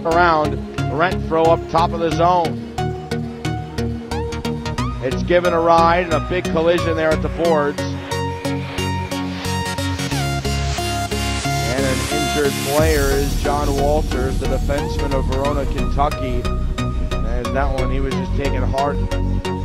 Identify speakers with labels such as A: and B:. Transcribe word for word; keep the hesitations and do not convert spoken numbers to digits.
A: around. Renfro up top of the zone. It's given a ride and a big collision there at the boards. And an injured player is John Walters, the defenseman of Verona, Kentucky. And that one, he was just taken hard.